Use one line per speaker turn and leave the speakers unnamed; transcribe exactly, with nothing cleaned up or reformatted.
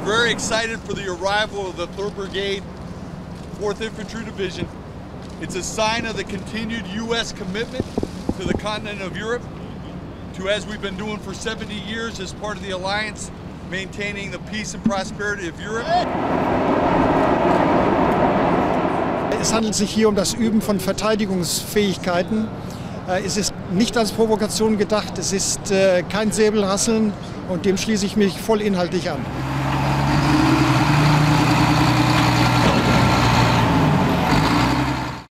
very excited for the arrival of the third Brigade, fourth Infantry Division. It's a sign of the continued U S commitment to the continent of Europe, to, as we've been doing for seventy years as part of the alliance, maintaining the peace and prosperity of Europe.
Es handelt sich hier um das Üben von Verteidigungsfähigkeiten. Es ist nicht als Provokation gedacht, es ist kein Säbelrasseln und dem schließe ich mich voll inhaltlich an.